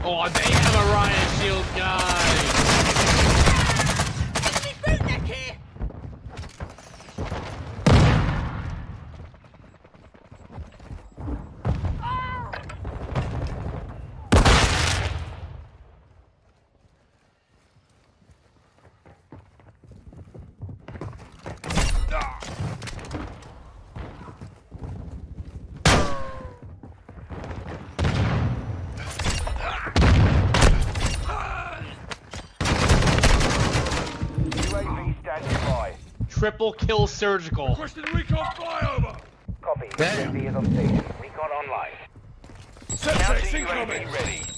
Oh, they have a riot shield, guys. Enemy bootneck here. Triple kill surgical. Requesting recon flyover. Copy. UAV is on station. Recon online. Set Counter text UAV incoming. ready.